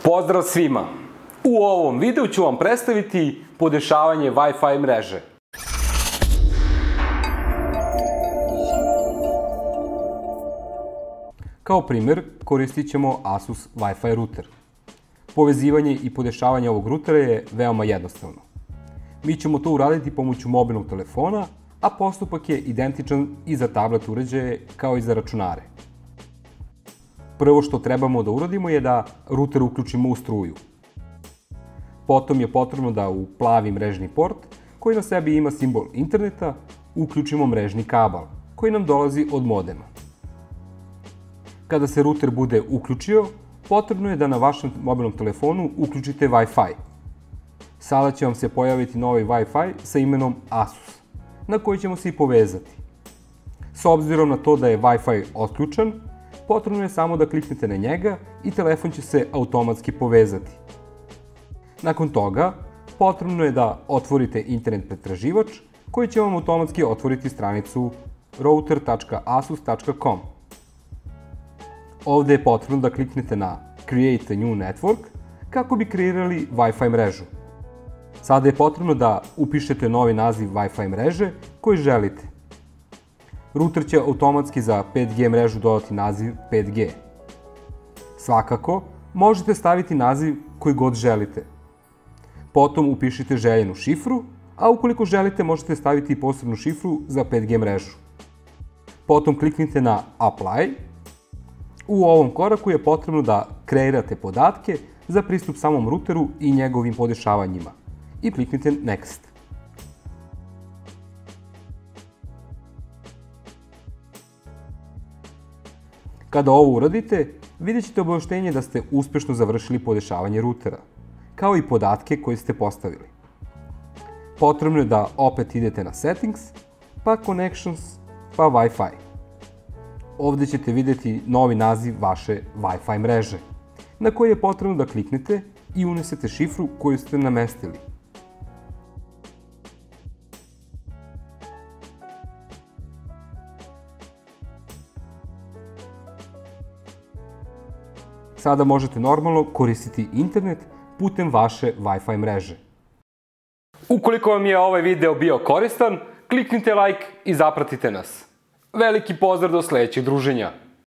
Pozdrav svima! U ovom videu ću vam predstaviti podešavanje Wi-Fi mreže. Kao primer koristit ćemo Asus Wi-Fi router. Povezivanje i podešavanje ovog rutera je veoma jednostavno. Mi ćemo to uraditi pomoću mobilnog telefona, a postupak je identičan i za tablet uređaje kao i za računare. Prvo što trebamo da uradimo je da ruter uključimo u struju. Potom je potrebno da u plavi mrežni port, koji na sebi ima simbol interneta, uključimo mrežni kabal, koji nam dolazi od modema. Kada se ruter bude uključio, potrebno je da na vašem mobilnom telefonu uključite Wi-Fi. Sada će vam se pojaviti novi Wi-Fi sa imenom Asus, na koji ćemo se i povezati. S obzirom na to da je Wi-Fi otključan, potrebno je samo da kliknete na njega i telefon će se automatski povezati. Nakon toga, potrebno je da otvorite internet pretraživač koji će vam automatski otvoriti stranicu router.asus.com. Ovde je potrebno da kliknete na Create a new network kako bi kreirali Wi-Fi mrežu. Sada je potrebno da upišete novi naziv Wi-Fi mreže koji želite. Ruter će automatski za 5G mrežu dodati naziv 5G. Svakako, možete staviti naziv koji god želite. Potom upišite željenu šifru, a ukoliko želite možete staviti i posebnu šifru za 5G mrežu. Potom kliknite na Apply. U ovom koraku je potrebno da kreirate podatke za pristup samom ruteru i njegovim podešavanjima. I kliknite Next. Kada ovo uradite, vidjet ćete obaveštenje da ste uspešno završili podešavanje rutera, kao i podatke koje ste postavili. Potrebno je da opet idete na Settings, pa Connections, pa Wi-Fi. Ovde ćete vidjeti novi naziv vaše Wi-Fi mreže, na koji je potrebno da kliknete i unesete šifru koju ste namestili. Sada možete normalno koristiti internet putem vaše Wi-Fi mreže. Ukoliko vam je ovaj video bio koristan, kliknite like i zapratite nas. Veliki pozdrav do sledećeg druženja!